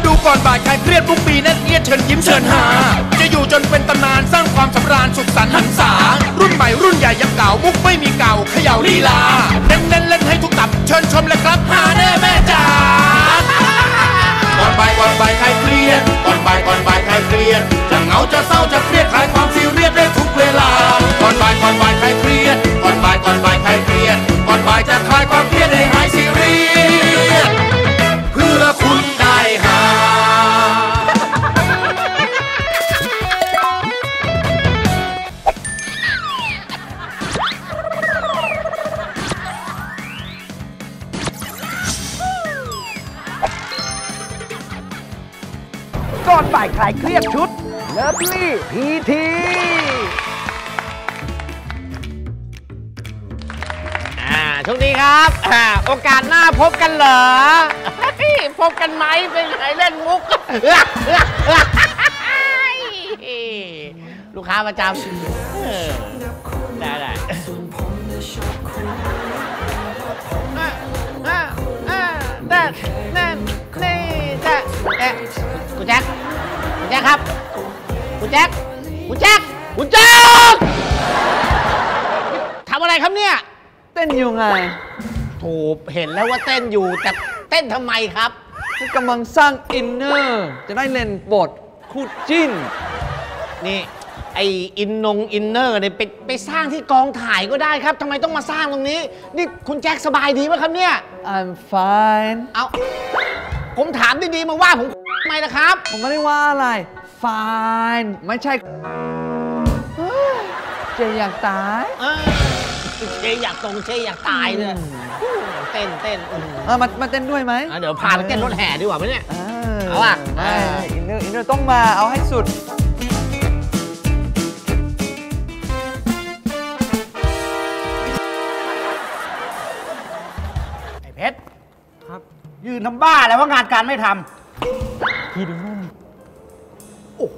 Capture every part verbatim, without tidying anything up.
ดูก่อนบ่ายใครเครียดทุกปีนั่นเอียดเชิญยิ้มเชิญหาจะอยู่จนเป็นตำนานสร้างความสำราญสุขสันต์หันษารุ่นใหม่รุ่นใหญ่ยังเก่ามุกไม่มีเก่าเขย่าลีลาเน้นเล่นเล่นให้ทุกตับเชิญชมเลยครับหาแน่แม่จ๋าก่อนบ่ายก่อนบ่ายใครเครียดก่อนบ่ายก่อนบ่ายใครเครียดจะเหงาจะเศร้าจะเครียดคลายความซีเรียสได้ทุกเวลาก่อนบ่ายก่อนบ่ายใครเครียดก่อนบ่ายก่อนบ่ายใครเครียดก่อนบ่ายจะคลายความเครียดให้หายซีเรียสเพื่อคุณได้หาก่อนบ่ายคลายเครียดชุดเลิฟลี่พีทีอ่าช่วงนี้ครับอ่าโอกาสหน้าพบกันเหรอพบกันไหมเป็นใครเล่นมุกลูกค้าประจำได้ได้แต่นั่นนี่แต่แต่คุณแจ็คคุณแจ็คครับคุณแจ็คคุณแจ็คคุณแจ็คทำอะไรครับเนี่ยเต้นอยู่ไงถูกเห็นแล้วว่าเต้นอยู่แต่เต้นทำไมครับกำลังสร้างอินเนอร์จะได้เล่นบทคู่จิ้นนี่ไออินนงอินเนอร์เนี่ยไปไปสร้างที่กองถ่ายก็ได้ครับทำไมต้องมาสร้างตรงนี้นี่คุณแจ็คสบายดีไหมครับเนี่ย I'm fine เอาผมถามดีๆมาว่าผมทำไมล่ะครับผมไม่ได้ว่าอะไร fine ไม่ใช่เจอยากตายเชยอยากตรงเชยอยากตายเลยเต้นเต้นเออมามาเต้นด้วยไหมเดี๋ยวพาไปเต้นรถแห่ดีกว่าไหมเนี่ยเอาอ่ะอินเนอร์อินเนอร์ต้องมาเอาให้สุดไอ้เพชรครับยืนทำบ้าแล้วว่างานการไม่ทำพี่ดูนู่นโอ้โห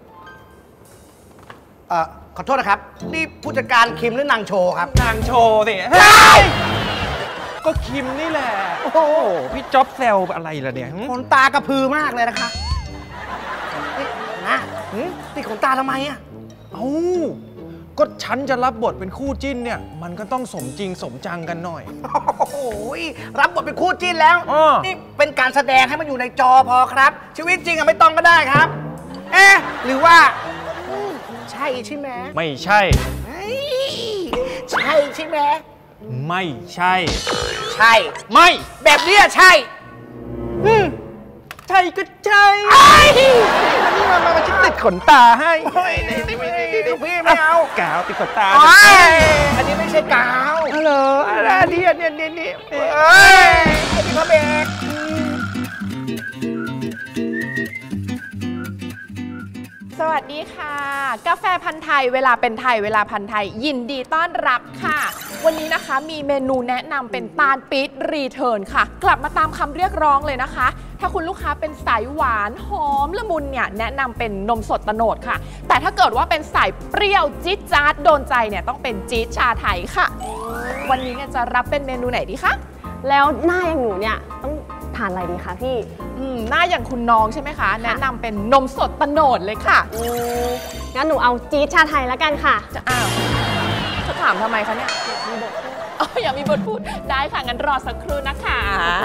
เอ่อขอโทษนะครับนี่ผู้จัดการคิมหรือนางโชว์ครับนางโชว์สิใช่ก็คิมนี่แหละโอ้โหพี่จ๊อบแซวอะไรล่ะเนี่ยขนตากระพือมากเลยนะคะนะติดขนตาทำไมอ่ะเอ้าก็ฉันจะรับบทเป็นคู่จิ้นเนี่ยมันก็ต้องสมจริงสมจังกันหน่อยโอ้โหรับบทเป็นคู่จิ้นแล้วนี่เป็นการแสดงให้มันอยู่ในจอพอครับชีวิตจริงอะไม่ต้องก็ได้ครับเอ๊ะหรือว่าใช่ใช่ไหมไม่ใช่ใช่ใช่ไหมไม่ใช่ใช่ไม่แบบนี้ใช่ใช่ก็ใช่นี่มามาชิดติดขนตาให้พี่ไม่เอากาวติดขนตาอันนี้ไม่ใช่กาวฮัลโหลอะไรเนี่ยเนี่ยเนี่ยเนี่ยเอ้ยพี่พระเบกสวัสดีค่ะกาแฟพันธุ์ไทยเวลาเป็นไทยเวลาพันธุ์ไทยยินดีต้อนรับค่ะวันนี้นะคะมีเมนูแนะนำเป็นตาลปี๊ดรีเทิร์นค่ะกลับมาตามคำเรียกร้องเลยนะคะถ้าคุณลูกค้าเป็นสายหวานหอมละมุนเนี่ยแนะนำเป็นนมสดตโนดค่ะแต่ถ้าเกิดว่าเป็นสายเปรี้ยวจี๊ดจ๊าดโดนใจเนี่ยต้องเป็นจี๊ดชาไทยค่ะวันนี้เนี่ยจะรับเป็นเมนูไหนดีคะแล้วหน้าอย่างหนูเนี่ยต้องทานอะไรดีคะพี่หน้าอย่างคุณน้องใช่ไหมคะแนะนำเป็นนมสดตโนดเลยค่ะงั้นหนูเอาจี๊ดชาไทยแล้วกันค่ะจะอ้าวจะถามทำไมคะเนี่ยมีบทพูดอ๋ออยากมีบทพูดได้ค่ะงั้นรอสักครู่นะคะ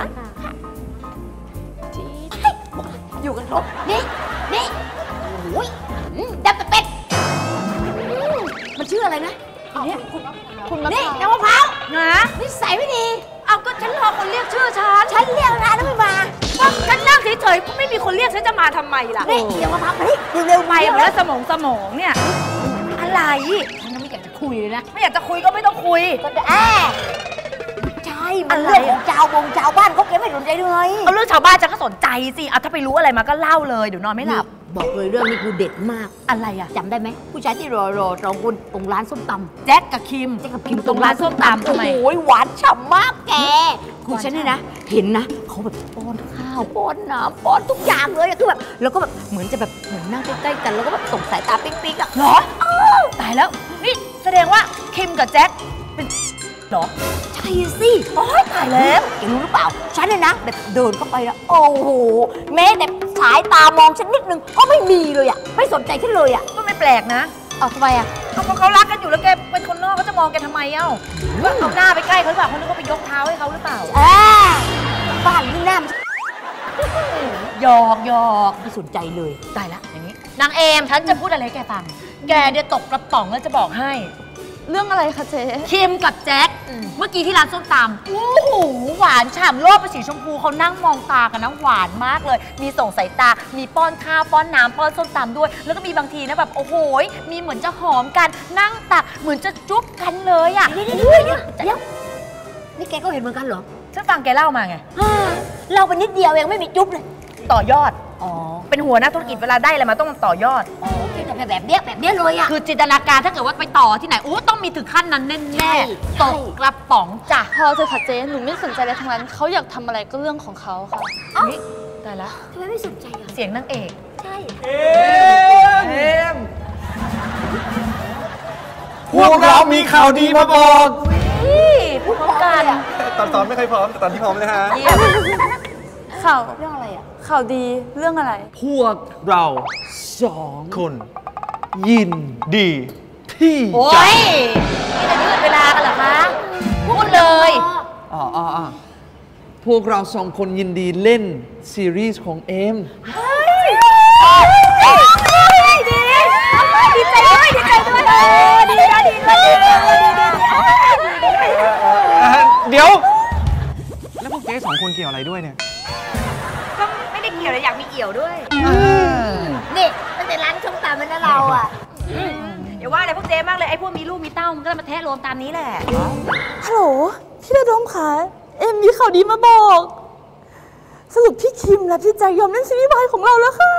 จี๊ดอยู่กันครบนี่นี่โอ้ยดำตะเป็ดมันชื่ออะไรนะเนี่ยคุณมะพร้าวคุณมะพร้าวนี่น้ำมะพร้าวนะนิสัยไม่ดีเอาก็ฉันรอคนเรียกชื่อฉันฉันเรียกนานแล้วไม่มาก็ฉันนั่งเฉยๆก็ไม่มีคนเรียกฉันจะมาทำไมล่ะนี่เดี๋ยวมาพักนี่เร็วๆไปแล้วสมองสมองเนี่ยอะไรฉันไม่อยากจะคุยเลยนะไม่อยากจะคุยก็ไม่ต้องคุยก็แอบใช่มันเรื่องของชาวบงชาวบ้านเขาแกไม่สนใจด้วยเอาเรื่องชาวบ้านฉันก็สนใจสิเอาถ้าไปรู้อะไรมาก็เล่าเลยเดี๋ยวนอนไม่หลับบอกเลยเรื่องนี้คือเด็ดมากอะไรอะจำได้ไหมผู้ชายที่รอรอสองคนตรงร้านส้มตำแจ็คกับคิมแจ็คกับคิมตรงร้านส้มตำทำไมโอ้ยหวานฉ่ำมากแกคุณฉันนี่นะเห็นนะเขาแบบป้อนข้าวป้อนน้ำป้อนทุกอย่างเลยคือแบบแล้วก็แบบเหมือนจะแบบเหมือนนั่งใกล้ๆกันแล้วก็แบบส่งสายตาปิ๊งๆอะเหรอตายแล้วนี่แสดงว่าคิมกับแจ็คเป็นเหรอใช่สิโอ้ยตายแล้วแกรู้หรือเปล่าฉันเนี่ยนะแบบเดินเข้าไปแล้วโอ้โหแม้แต่สายตามองฉันนิดนึงก็ไม่มีเลยอ่ะไม่สนใจฉันเลยอ่ะก็ไม่แปลกนะเอาทำไมอ่ะเขาเขารักกันอยู่แล้วแกเป็นคนนอกเขาจะมองแกทำไมเอ้าว่าเอาหน้าไปใกล้เขาหรือเปล่าเขานึกว่าไปยกเท้าให้เขาหรือเปล่าอ่าบ้านนี่หน้าหยอกหยอกไม่สนใจเลยตายละอย่างนี้นางเอมฉันจะพูดอะไรให้แกฟังแกเนี่ยตกกระป๋องแล้วจะบอกให้เรื่องอะไรคะเจ๊คิมกับแจ็คเมื่อกี้ที่ร้านส้มตำโอ้โหหวานฉ่ำโลกเป็นสีชมพูเขานั่งมองตากันนะหวานมากเลยมีส่งสายตามีป้อนข้าวป้อนน้ำป้อนส้มตำด้วยแล้วก็มีบางทีนะแบบโอ้โหมีเหมือนจะหอมกันนั่งตักเหมือนจะจุ๊บกันเลยอ่ะเดี๋ยวเดี๋ยวเดี๋ยวเดี๋ยวนี่แกก็เห็นเหมือนกันเหรอฉันฟังแกเล่ามาไงเล่าไปนิดเดียวเองไม่มีจุ๊บเลยต่อยอดอ๋อเป็นหัวหน้าธุรกิจเวลาได้อะไรมาต้องต่อยอดอ๋อแต่แบบเนี้ยแบบเนี้ยเลยอ่ะคือจินตนาการถ้าเกิดว่าไปต่อที่ไหนโอ้ต้องมีถึงขั้นนั้นแน่ๆตกกระป๋องจ้ะพอเถอะค่ะเจ๊หนูไม่สนใจอะไรทั้งนั้นเขาอยากทำอะไรก็เรื่องของเขาค่ะนี่ตายละทำไมไม่สนใจอ่ะเสียงนางเอกใช่เอ็มพวกเรามีข่าวดีมาบอกพูดพร้อมกันตอนตอนไม่เคยพร้อมแต่ตอนที่พร้อมเลยฮะข่าวเรื่องอะไรอ่ะข่าวดีเรื่องอะไรพวกเราสองคนยินดีที่จะโอ้ยนี่จะยืดเวลากันเหรอคะพูดเลยอ๋ออ๋อพวกเราสองคนยินดีเล่นซีรีส์ของเอ็มดีดีใจด้วยดีใจด้วยดีนะดีนะดีเดี๋ยวแล้วพวกเจ๊สองคนเกี่ยวอะไรด้วยเนี่ยก็ไม่ได้เกี่ยวเลยอยากมีเกี่ยวด้วยนี่มันแต่ร้านส้มตำมันนะเราอ่ะอย่าว่าแต่พวกเจ๊มากเลยไอ้พวกมีลูกมีเต้ามันก็มาแทะรวมตามนี้แหละฮัลโหลพี่ระดมคะเอ็มมีข่าวดีมาบอกสรุปพี่คิมและพี่แจ็คยอมเล่นซีรีส์วายของเราแล้วค่ะ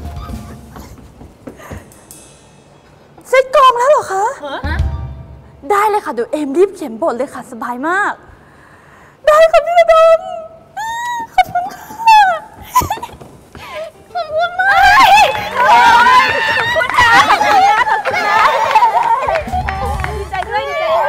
เซ็ตกองแล้วเหรอคะได้เลยค่ะเดี๋ยวเอ็มรีบเขียนบทเลยค่ะสบายมากได้ค่ะพี่ระดมขอบคุณค่ะขอบคุณมากขอบคุณค่ะขอบคุณนะขอบคุณนะดีใจด้วยดีใจด้วย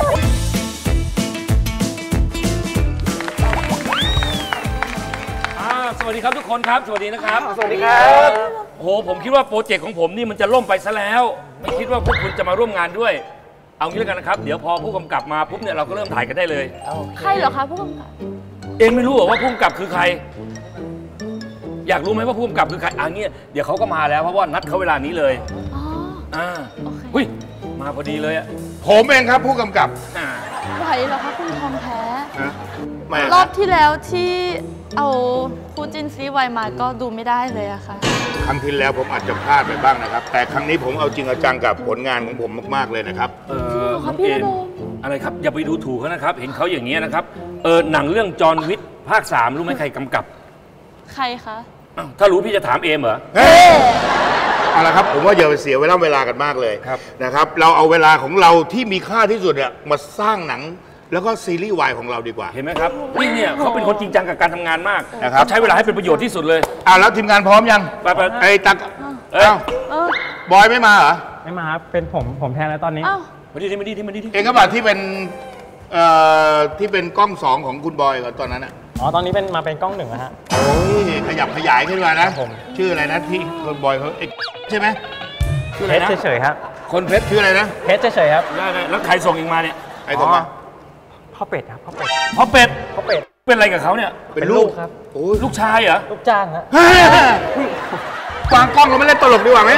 สวัสดีครับทุกคนครับสวัสดีนะครับสวัสดีครับโอ้โหผมคิดว่าโปรเจกต์ของผมนี่มันจะล่มไปซะแล้วไม่คิดว่าพวกคุณจะมาร่วมงานด้วยเอางี้แล้วกันนะครับเดี๋ยวพอผู้กำกับมาปุ๊บเนี่ยเราก็เริ่มถ่ายกันได้เลยใครเหรอคะผู้กำกับเอ็งไม่รู้เหรอว่าผู้กำกับคือใครอยากรู้ไหมว่าผู้กำกับคือใครอ่ะเงี้ยเดี๋ยวเขาก็มาแล้วเพราะว่านัดเขาเวลานี้เลยอ๋ออ่าเฮ้ยมาพอดีเลยอ่ะผมเองครับผู้กำกับไหวเหรอคะคุณทองแท้รอบที่แล้วที่เอาคู่จิ้นซีไวมาก็ดูไม่ได้เลยอะค่ะครั้งที่แล้วผมอาจจะพลาดไปบ้างนะครับแต่ครั้งนี้ผมเอาจริงเอาจังกับผลงานของผมมากๆเลยนะครับเออน้องเอ็มอะไรครับอย่าไปดูถูกเขานะครับเห็นเขาอย่างนี้นะครับเออหนังเรื่องจอห์นวิกภาคสามรู้ไหมใครกำกับใครคะถ้ารู้พี่จะถามเอมเหรอเอาละครับผมว่าอย่าไปเสียเวลาเวลากันมากเลยนะครับเราเอาเวลาของเราที่มีค่าที่สุดเนี่ยมาสร้างหนังแล้วก็ซีรีส์วายของเราดีกว่าเห็นไหมครับนี่เนี่ยเขาเป็นคนจริงจังกับการทำงานมากเขาใช้เวลาให้เป็นประโยชน์ที่สุดเลยอ่าแล้วทีมงานพร้อมยังไปไปไอ้ตักเอ้าบอยไม่มาเหรอไม่มาครับเป็นผมผมแทนแล้วตอนนี้มาดีที่มาดีที่มาดีที่เองก็บอกที่เป็นเอ่อที่เป็นกล้องสองของคุณบอยตอนนั้นอ่ะอ๋อตอนนี้เป็นมาเป็นกล้องหนึ่งแล้วฮะโอ้ยขยับขยายขึ้นมานะผมชื่ออะไรนะที่คุณบอยเขาใช่ไหมชื่ออะไรนะเฉยๆครับคนเพชรชื่ออะไรนะเพชรเฉยๆครับได้แล้วใครส่งเองมาเนี่ยใครส่งมาพ่อเป็ดครับพ่อเป็ดพ่อเป็ดพ่อเป็ดเป็นอะไรกับเขาเนี่ยเป็นลูกครับโอ้ลูกชายเหรอลูกจ้างฮะวางกล้องเราไม่เล่นตลกดีกว่าไหม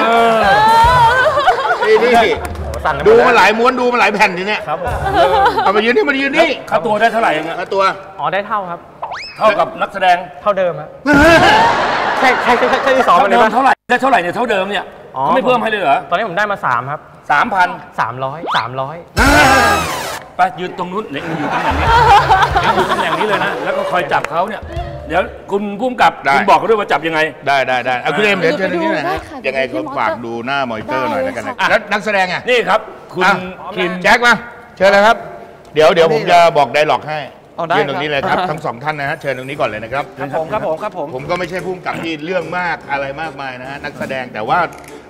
นี่นี่ดูมาหลายม้วนดูมาหลายแผ่นทีเนี้ยครับเอามายืนนี่มายืนนี่ค่าตัวได้เท่าไหร่ยังไงค่าตัวอ๋อได้เท่าครับเท่ากับนักแสดงเท่าเดิมครับแค่แค่แค่ที่สองเดิมเท่าไหร่ได้เท่าไหร่เนี่ยเท่าเดิมเนี่ยไม่เพิ่มให้เลยเหรอตอนนี้ผมได้มาสามครับสามพันสามร้อยสามร้อยไปยืนตรงนู้นเล็งอยู่ตำแหน่งนี้อยู่ตำแหน่งนี้เลยนะแล้วก็คอยจับเขาเนี่ยเดี๋ยวคุณพุ่มกับคุณบอกเขาด้วยว่าจับยังไงได้ได้ได้เอาคุณเอ็มเดี๋ยวเชิญตรงนี้หน่อยนะยังไงเขาฝากดูหน้ามอนิเตอร์หน่อยแล้วกันนะแล้วนักแสดงไงนี่ครับคุณคิมแจ็คมาเชิญเลยครับเดี๋ยวเดี๋ยวผมจะบอกไดร็อกให้ยืนตรงนี้เลยครับทั้งสองท่านนะฮะเชิญตรงนี้ก่อนเลยนะครับครับผมครับผมครับผมผมก็ไม่ใช่ผู้กำกับที่เรื่องมากอะไรมากมายนะฮะนักแสดงแต่ว่า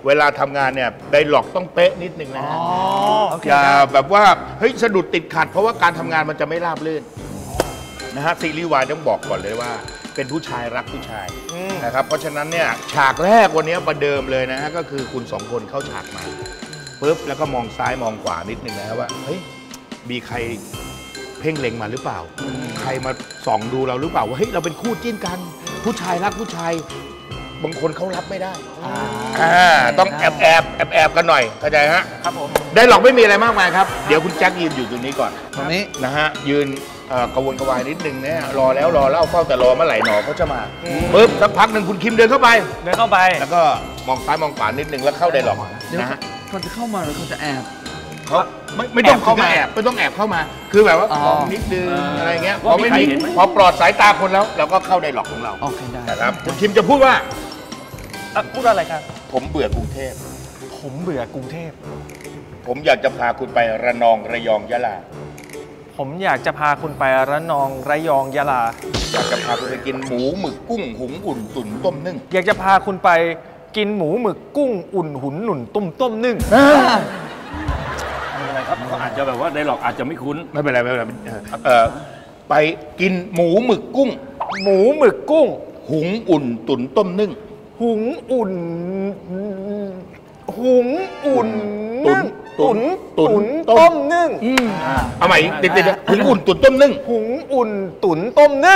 เวลาทำงานเนี่ยไดร็อกต้องเป๊ะนิดนึงนะฮะโอเคอย่าแบบว่าเฮ้ยสะดุดติดขัดเพราะว่าการทำงานมันจะไม่ราบรื่นนะฮะซีรีส์วายต้องบอกก่อนเลยว่า เป็นผู้ชายรักผู้ชายนะครับเพราะฉะนั้นเนี่ยฉากแรกวันนี้ประเดิมเลยนะฮะก็คือคุณสองคนเข้าฉากมาปุ๊บแล้วก็มองซ้ายมองขวานิดนึงนะว่าเฮ้ยมีใครเพ่งเล็งมาหรือเปล่า ใครมาส่องดูเราหรือเปล่าว่าเฮ้ยเราเป็นคู่จิ้นกัน ผู้ชายรักผู้ชายบางคนเขารับไม่ได้อ่าต้องแอบแอบแอบแอบกันหน่อยเข้าใจฮะครับผมได้หรอกไม่มีอะไรมากมายครับเดี๋ยวคุณแจ็คยืนอยู่ตรงนี้ก่อนตรงนี้นะฮะยืนกระวนกระวายนิดนึงเนี่ยรอแล้วรอเล่าเฝ้าแต่รอเมื่อไหร่หนอเขาจะมาปุ๊บสักพักหนึ่งคุณคิมเดินเข้าไปเดินเข้าไปแล้วก็มองซ้ายมองขวานิดนึงแล้วเข้าได้หรอกนะฮะเขาจะเข้ามาหรือเขาจะแอบเขาไม่ไม่ต้องเข้ามาแอบไม่ต้องแอบเข้ามาคือแบบว่ามองนิดนึงอะไรเงี้ยพอไม่มีพอปลอดสายตาคนแล้วเราก็เข้าได้หรอกของเราโอเคได้นะครับคุณคิมจะพูดว่าพูดอะไรครับผมเบื่อกรุงเทพผมเบื่อกรุงเทพผมอยากจะพาคุณไประนองระยองยะลาผมอยากจะพาคุณไประนองระยองยะลาอยากจะพาคุณไปกินหมูหมึกกุ้งหุงอุ่นตุ๋นต้มนึ่งอยากจะพาคุณไปกินหมูหมึกกุ้งอุ่นหุ่นหนุนต้มต้มนึ่งอะไรครับเขาอาจจะแบบว่าไดร็อกอาจจะไม่คุ้นไม่เป็นไรไม่เป็นไรเออไปกินหมูหมึกกุ้งหมูหมึกกุ้งหุงอุ่นตุ๋นต้มนึ่งหุงอุ่นหุงอุ่นตุ๋นตุ๋นตุ๋นต้มนึ่งเอาใหม่ติดติดหุงอุ่นตุ๋นต้มนึ่งหุงอุ่นตุ๋นต้มนึ่ง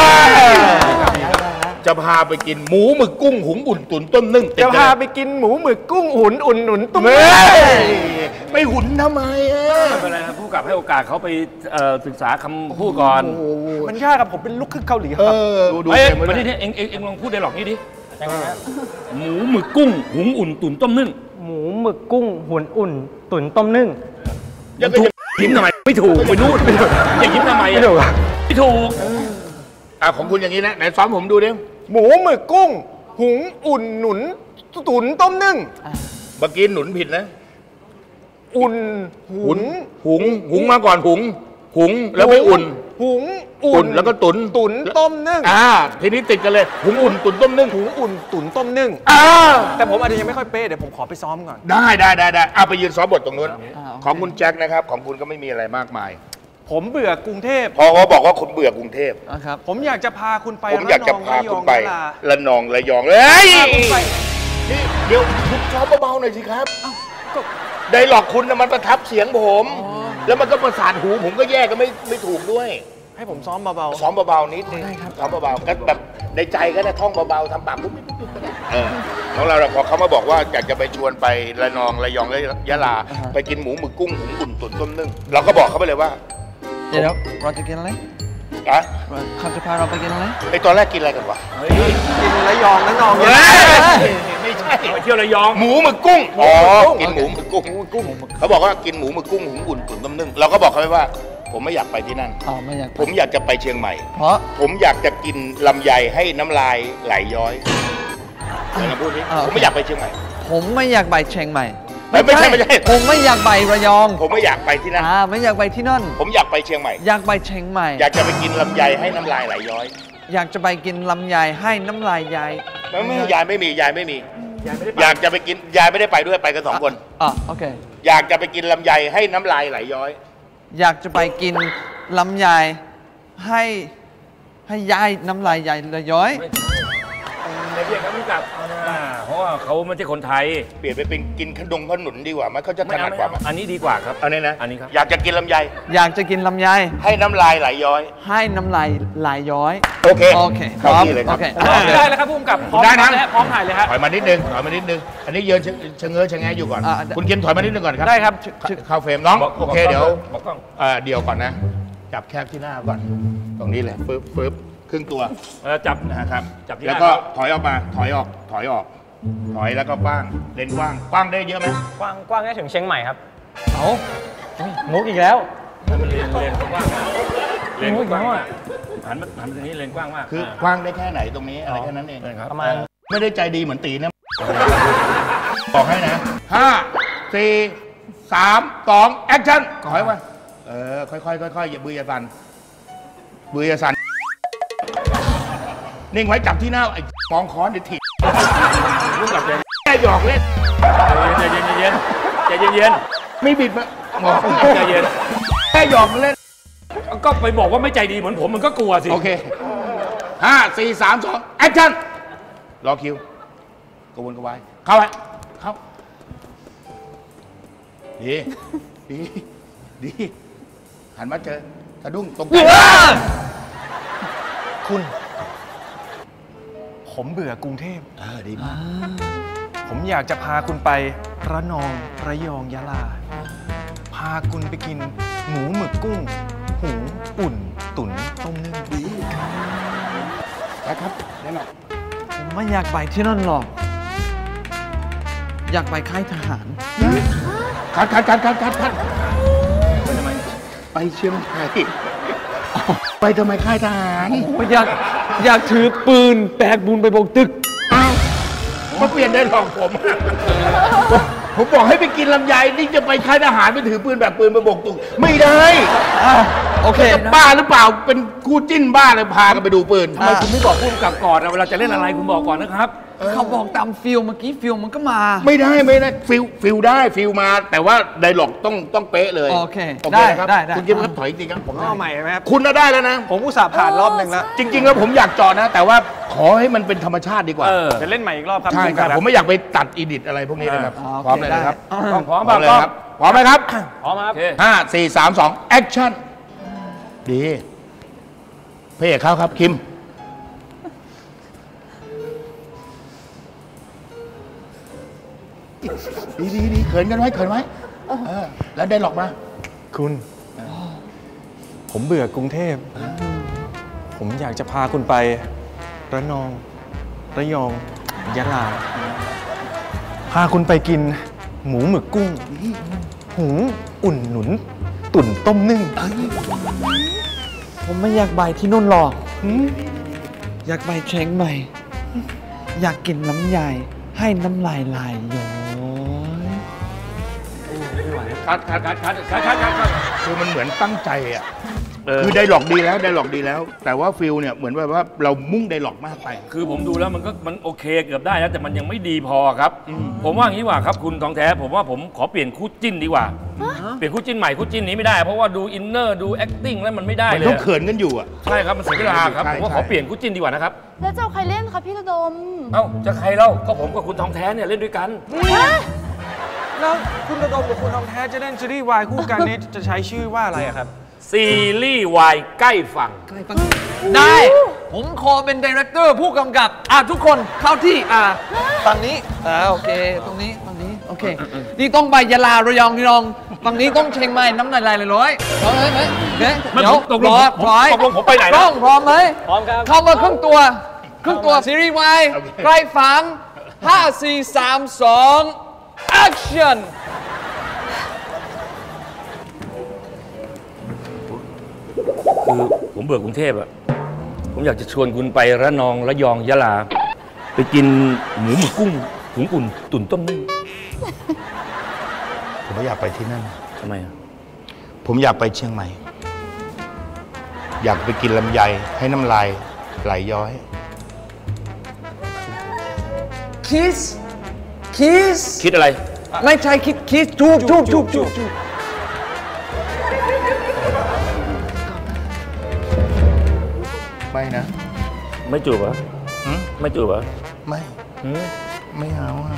จะพาไปกินหมูหมึกกุ้งหุงอุ่นตุ๋นต้มนึ่งจะพาไปกินหมูหมึกกุ้งหุ่นอุ่นหนุนต้มนึ่งไปหุ่นทำไมไม่เป็นไรครับผู้กับให้โอกาสเขาไปศึกษาคำพูดก่อนมันยากครับผมเป็นลูกครึ่งเกาหลีครับดูดูเองมาดิเองเองเองลองพูดไดร็อกนี่ดิหมูหมึกกุ้งหุงอุ่นตุ๋นต้มนึ่งหมูหมึกกุ้งหุ่นอุ่นตุ๋นต้มนึ่งยังถูกยิ้มทำไมไม่ถูกไปนู่นอย่ายิ้มทำไมไม่ถูกไม่ถูกอ่ะของคุณอย่างนี้นะไหนซ้อมผมดูดิหมูหมึกกุ้งหุงอุ่นหนุนตุ๋นต้มนึ่งเมื่อกี้หนุนผิดนะอุ่นหุงหุงหุงมาก่อนหุงหุงแล้วไปอุ่นหุงอุ่นแล้วก็ตุ๋นตุ๋นต้มนึ่งอ่าทีนี้ติดกันเลยหุงอุ่นตุ๋นต้มนึ่งหุงอุ่นตุ๋นต้มนึ่งอ่าแต่ผมอาจจะยังไม่ค่อยเป๊ะเดี๋ยวผมขอไปซ้อมก่อนได้ได้ได้ได้เอาไปยืนซ้อมบทตรงนู้นของคุณแจ็คนะครับของคุณก็ไม่มีอะไรมากมายผมเบื่อกรุงเทพพอเขาบอกว่าคุณเบื่อกรุงเทพครับผมอยากจะพาคุณไปผมอยากจะพาคุณไประนองระยองเลยนี่เดี๋ยวคุณซ้อมเบาๆหน่อยสิครับไดร็อกคุณนะมันประทับเสียงผมแล้วมันก็ประสานหูผมก็แยกก็ไม่ไม่ถูกด้วยให้ผมซ้อมเบาๆซ้อมเบาๆนิดนึงซ้อมเบาๆก็แบบในใจก็ได้ท่องเบาๆทำปากปุ๊บเออของเราพอเขามาบอกว่าอยากจะไปชวนไประนองระยองและยะลาไปกินหมูหมึกกุ้งหุงอุ่นตุ๋นต้มนึ่งเราก็บอกเขาไปเลยว่าเดี๋ยวเราจะกินอะไรอะเขาจะพาเราไปกินอะไรไอตอนแรกกินอะไรกันวะกินระยองระนองไม่ใช่ไปเที่ยวระยองหมูหมึกกุ้งอ๋อกินหมูหมึกกุ้งเขาบอกว่ากินหมูหมึกกุ้งหุงอุ่นตุ๋นต้มนึ่งเราก็บอกเขาไปว่าผมไม่อยากไปที่นั่นอ๋อไม่อยากผมอยากจะไปเชียงใหม่เพราะผมอยากจะกินลำไยให้น้ำลายไหลย้อยเราพูดนี้ผมไม่อยากไปเชียงใหม่ผมไม่อยากไปเชียงใหม่ไม่ใช่ไม่ใช่ผมไม่อยากไประยองผมไม่อยากไปที่นั่นอ่าไม่อยากไปที่นั่นผมอยากไปเชียงใหม่อยากไปเชียงใหม่อยากจะไปกินลำไยให้น้ำลายไหลย้อยอยากจะไปกินลำไยให้น้ำลายยายไม่ไม่ยายไม่มียายไม่มีอยากจะไปกินยายไม่ได้ไปด้วยไปกันสองคนอ่ะโอเคอยากจะไปกินลำไยให้น้ำลายไหลย้อยอยากจะไปกินลำไยให้ให้ยายน้ำลายยายไหลย้อยในเรียกเขาไม่กลับเพราะว่าเขาไม่ใช่คนไทยเปลี่ยนไปเป็นกินขนมขนุนดีกว่าไหมเขาจะถนัดกว่าอันนี้ดีกว่าครับอันนี้นะอันนี้ครับอยากจะกินลำไยอยากจะกินลำไยให้น้ำลายไหลย้อยให้น้ำลายไหลย้อยโอเคโอเคพร้อมเลยครับได้แล้วครับผู้กำกับพร้อมได้นะพร้อมถ่ายเลยครับถอยมานิดนึงถอยมานิดนึงอันนี้ยืนชะเง้อชะแงะอยู่ก่อนคุณเกียมถอยมานิดนึงก่อนครับได้ครับเข้าเฟรมน้องโอเคเดี๋ยวเดี๋ยวก่อนนะจับแคบที่หน้าก่อนตรงนี้เลยปึ๊บปึ๊บครึ่งตัวจับนะครับแล้วก็ถอยออกมาถอยออกถอยออกถอยแล้วก็กว้างเลนกว้างกว้างได้เยอะไหมกว้างกว้างได้ถึงเชียงใหม่ครับเอามุกอีกแล้วมันเลนเลนกว้างเลนกว้างหันมาหันตรงนี้เลนกว้างมากคือกว้างได้แค่ไหนตรงนี้อะไรแค่นั้นเองประมาณไม่ได้ใจดีเหมือนตีนะบอกให้นะห้าสี่สามสองแอคชั่นถอยมาเออค่อยๆค่อยๆอย่าบืออย่าสั่นบืออย่าสั่นนิ่งไว้จับที่หน้าไอ้ฟองค้อนเดี๋ยวถีบลูกกับแกหยอกเล่นใจเย็นใจเย็นใจเย็นใจเย็นไม่บิดมาใจเย็นแค่หยอกเล่นก็ไปบอกว่าไม่ใจดีเหมือนผมมันก็กลัวสิโอเคห้าสี่สามสองแอคชั่นรอคิวกระวนกระวายเข้าไปเข้าดีดีดีหันมาเจอสะดุ้งตกใจคุณ ผมเบื่อกรุงเทพเออดีมากผมอยากจะพาคุณไประนองระยองยะลา พาคุณไปกินหมูหมึกกุ้ง หูอุ่นตุ๋นต้มนึ่งดีนะครับแน่นอนผมไม่อยากไปที่นั่นหรอก อยากไปค่ายทหารคัดคัดคัดคัดคัดคัดไปทำไมไปเชียงรายไปทำไมค่ายทหารอยากอยากถือปืนแบกบุญไปโบกตึกอ้าวมาเปลี่ยนได้หรอกผม ผมบอกให้ไปกินลำไยนี่จะไปค่ายทหารไปถือปืนแบบปืนไปโบกตุกไม่ได้โอเคจะบ้าหรือเปล่าเป็นคู่จิ้นบ้าเลยพากันไปดูปืนทำไมคุณไม่บอกผู้กำกับก่อนอะเวลาจะเล่นอะไรคุณบอกก่อนนะครับเขาบอกตามฟิลเมื่อกี้ฟิลมันก็มาไม่ได้ไม่ได้ฟิลฟิลได้ฟิลมา แต่ว่าไดร็อกต้องต้องเป๊ะเลยโอเคโอได้ครับได้ได้คุณกิ๊ฟครับถอยจริงครับผมเอาใหม่ไหมครับคุณน่ะได้แล้วนะผมอุตส่าห์ผ่านรอบหนึ่งแล้วจริง ๆ แล้วผมอยากจอดนะ แต่ว่าขอให้มันเป็นธรรมชาติดีกว่าเออจะเล่นใหม่อีกรอบครับใช่ครับณผมไม่อยากไปตัดอีดิทอะไรพวกนี้เลยครับอ่าพร้อมเลยนะครับโอเคได้ต้องพร้อมพร้อป่ะมเลยก็ครับพร้อมไหมครับพร้อมครับโอเคห้าสี่สามสองแอคชั่นดีพระเอกเข้าครับคิมดีดีดีเขินกันไว้เขินไว้เออแล้วได้หลอกมาคุณ ผมเบื่อกรุงเทพ ผมอยากจะพาคุณไประนองระยองยะลา พาคุณไปกินหมูหมึกกุ้ง หูอุ่นหนุน ตุ๋นต้มนึ่งผมไม่อยากไปที่นู่นหรอก อยากไปเชียงใหม่ อยากกินน้ำใหญ่ให้น้ำลายไหลย้อยคัดคัดคัดคัดคัดคัดคัดคัดคือมันเหมือนตั้งใจอ่ะเออคือได้หลอกดีแล้วได้หลอกดีแล้ว แต่ว่าฟิลเนี่ยเหมือนว่าว่าเรามุ่งได้หลอกมากไปคือผมดูแล้วมันก็มันโอเคเกือบได้แล้วแต่มันยังไม่ดีพอครับ ผมว่างี้ว่าครับคุณทองแท้ ผมว่าผมขอเปลี่ยนคู่จิ้นดีกว่า เปลี่ยนคู่จิ้นใหม่คู่จิ้นนี้ไม่ได้เพราะว่าดูอินเนอร์ดู acting แล้วมันไม่ได้มันเลยต้องเขินกันอยู่อ่ะใช่ครับมันเสียเวลาครับใช่ผมว่าใช่ขอเปลี่ยนคู่จิ้นดีกว่านะครับแล้วจะเอาใครเล่นคะพี่ระดมเอ้าจะใครเล่าก็ผมกับคุณทองแท้เนี่ยเล่นด้วยกันแล้วคุณระดมกับคุณทองแท้จะเล่นซีรีส์วายคู่กันนี้จะใช้ชื่อว่าอะไรอะครับซีรีส์วายใกล้ฝั่งได้ ผมขอเป็นดีเรคเตอร์ผู้กำกับ อ่ะทุกคนเข้าที่ อ่ะฝั่งนี้ อ่าโอเค ตรงนี้ฝั่งนี้ โอเค นี่ต้องไปยะลาระยองระยองฝั่งนี้ต้องเชียงใหม่น้ำลายไหลเลยร้อยพร้อมไหมเฮ้ยเดี๋ยวไม่เดี๋ยวตกลงรอผมร้อยตกลงผมไปไหนนะต้องพร้อมไหมพร้อมครับเข้ามาครึ่งตัว ครึ่งตัวซีรีส์วายใกล้ฝังห้า สี่ สาม สอง action คือผมเบื่อกรุงเทพอะผมอยากจะชวนคุณไประนองระยองยะลา ไปกินหมูหมึกกุ้งหุงอุ่นตุ๋นต้มนึ่งผมไม่อยากไปที่นั่นทำไมอะผมอยากไปเชียงใหม่ อยากไปกินลำไยให้น้ำลายไหลย้อย kiss kiss คิดอะไรไม่ใช่คิด kiss จูบจูบจูบจูบจูบไม่นะไม่จูบเหรอหืมไม่จูบเหรอไม่หืมไม่เอาอ่ะ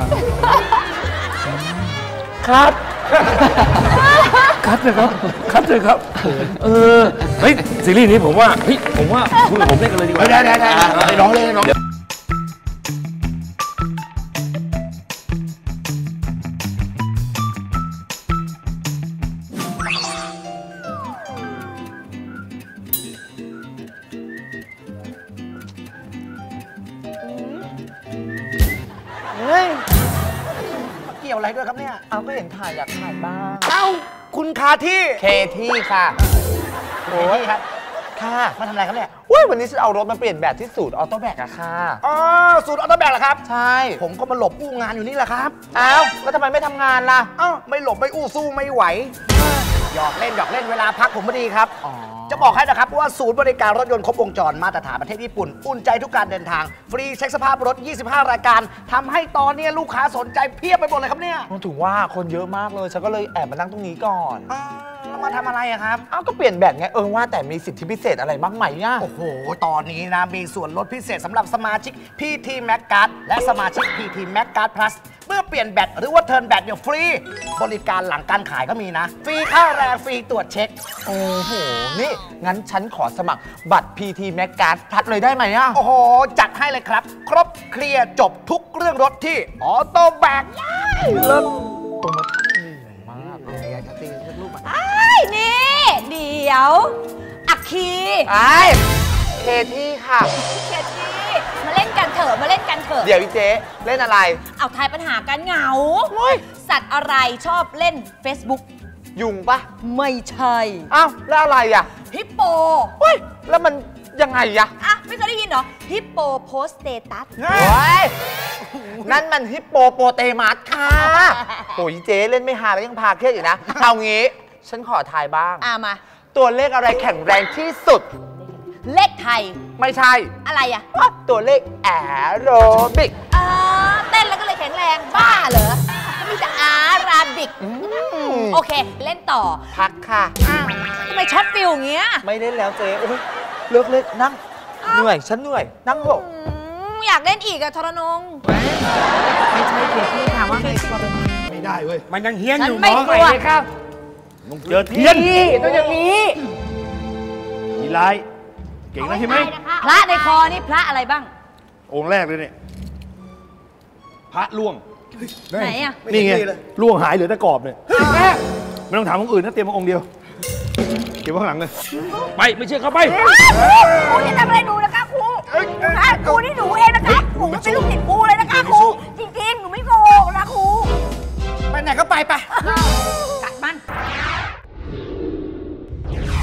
ครับคัดเลยครับคัดเลยครับ เออเฮ้ยซีรีส์นี้ผมว่าเฮ้ยผมว่าคุณกับผมเล่นกันเลยดีกว่าได้ได้ได้ไอ้น้องเลยน้องเฮ้ยเกี่ยวอะไรด้วยครับเนี่ยเอาก็เห็นถ่ายอยากถ่ายบ้างเอ้า คุณคาที่เคที่ค่ะโอ้ยครับค่ะมาทำอะไรครับเนี่ยอุ้ยวันนี้ฉันเอารถมาเปลี่ยนแบบที่สูตรออโต้แบกอะค่ะอ๋อ สูตรออโต้แบกเหรอครับใช่ผมก็มาหลบอู้งานอยู่นี่แหละครับอ้าวแล้วทำไมไม่ทำงานล่ะเอ้า ไม่หลบไม่อู้สู้ไม่ไหวหยอกเล่นหยอกเล่นเวลาพักผมพอดีครับอ๋อจะบอกให้นะครับว่าศูนย์บริการรถยนต์ครบวงจรมาตรฐานประเทศญี่ปุ่นอุ่นใจทุกการเดินทางฟรีเช็คสภาพรถยี่สิบห้ารายการทำให้ตอนนี้ลูกค้าสนใจเพียบไปหมดเลยครับเนี่ยถึงว่าคนเยอะมากเลยฉันก็เลยแอบมานั่งตรงนี้ก่อนอ้าวแล้วมาทำอะไรอะครับอ้าวก็เปลี่ยนแบตไงเออว่าแต่มีสิทธิพิเศษอะไรบ้างไหมอ่ะโอ้โห ตอนนี้นะ มีส่วนลดพิเศษสำหรับสมาชิก พี ที Max Card และสมาชิก พี ที Max Card Plus เมื่อเปลี่ยนแบตหรือว่าเทิร์นแบตเนี่ยฟรี บริการหลังการขายก็มีนะ ฟรีค่าแรงฟรีตรวจเช็คโอ้โห นี่ งั้นฉันขอสมัครบัตร พี ที Max Card Plus เลยได้ไหมอ่ะโอ้โห จัดให้เลยครับ ครบเคลียร์จบทุกเรื่องรถที่ออโต้แบกเลิศตรงมากเลยอยากจะตีลูกมาไอ้นี่เดี๋ยว อักคีไอ้เคที่ค่ะเคที่มาเล่นกันเถอะมาเล่นกันเถอะเดี๋ยวอีเจ๊เล่นอะไรเอาทายปัญหากันเหงาสัตว์อะไรชอบเล่น Facebook ยุงปะไม่ใช่อ้าว แล้วอะไรอ่ะฮิปโปเฮ้ย แล้วมันยังไงอ่ะอ่ะ ไม่เคยได้ยินเหรอ ฮิปโปโพสเตตัสโอ้ยนั่นมันฮิปโปโปเตมัสค่ะโอ้ยเจ๊เล่นไม่ฮาแล้วยังพาเครียดอยู่นะ เอางี้ ฉันขอทายบ้างอ่ะมาตัวเลขอะไรแข็งแรงที่สุดเลขไทยไม่ใช่อะไรอ่ะตัวเลขแอโรบิกอ่าเต้นแล้วก็เลยแข็งแรงบ้าเหรอก็มีแต่อาราบิกโอเค เล่นต่อพักค่ะอ้าวทำไมช็อตฟิลอย่างเงี้ยไม่เล่นแล้วเจ๊โอ้ยเลิกเล่นนั่ง เหนื่อย ฉันเหนื่อย นั่งเถอะอืมอยากเล่นอีกอะทรนงไม่ใช่เคที่ถามว่าไงไม่ได้เว้ย มันยังเฮี้ยนฉันอยู่ไม่น้องกลัวมึงเจอเทียนต้องอย่างนี้มีลาย เก่งแล้วใช่ไหมพระในคอนี่พระอะไรบ้างองค์แรกเลยเนี่ย พระล่วงไหนอะนี่ไงล่วงหายเหลือแต่กรอบเนี่ยไม่ต้องถามองค์อื่นนะเตรียมมาองค์เดียว เก็บไว้ข้างหลังเลย ไป ไม่เชื่อเข้าไปครูอย่าทำอะไรหนูนะคะครูนะคะครูนี่หนูเองนะคะหนูเป็นลูกศิษย์ครูเลยนะคะครู จริงๆ หนูไม่โกหกนะครูไปไหนก็ไปไปค